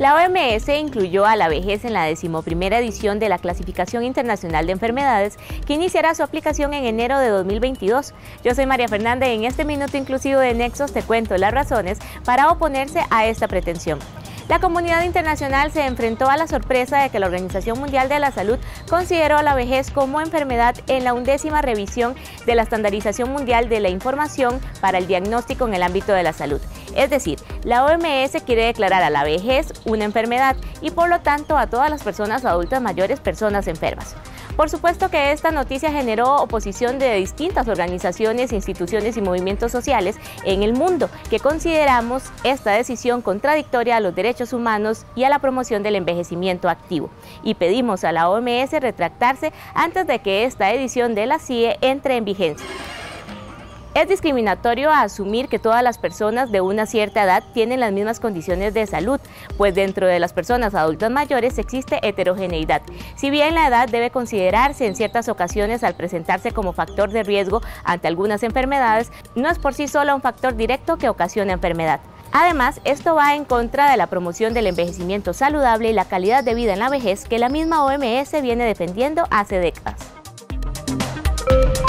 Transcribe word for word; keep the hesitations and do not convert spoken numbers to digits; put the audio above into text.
La O M S incluyó a la vejez en la decimoprimera edición de la Clasificación Internacional de Enfermedades, que iniciará su aplicación en enero de dos mil veintidós. Yo soy María Fernanda y en este Minuto Inclusivo de Nexos te cuento las razones para oponerse a esta pretensión. La comunidad internacional se enfrentó a la sorpresa de que la Organización Mundial de la Salud consideró a la vejez como enfermedad en la undécima revisión de la Estandarización Mundial de la Información para el Diagnóstico en el ámbito de la salud. Es decir, la O M S quiere declarar a la vejez una enfermedad y por lo tanto a todas las personas adultas mayores personas enfermas. Por supuesto que esta noticia generó oposición de distintas organizaciones, instituciones y movimientos sociales en el mundo, que consideramos esta decisión contradictoria a los derechos humanos y a la promoción del envejecimiento activo. Y pedimos a la O M S retractarse antes de que esta edición de la C I E entre en vigencia. Es discriminatorio asumir que todas las personas de una cierta edad tienen las mismas condiciones de salud, pues dentro de las personas adultas mayores existe heterogeneidad. Si bien la edad debe considerarse en ciertas ocasiones al presentarse como factor de riesgo ante algunas enfermedades, no es por sí sola un factor directo que ocasiona enfermedad. Además, esto va en contra de la promoción del envejecimiento saludable y la calidad de vida en la vejez que la misma O M S viene defendiendo hace décadas.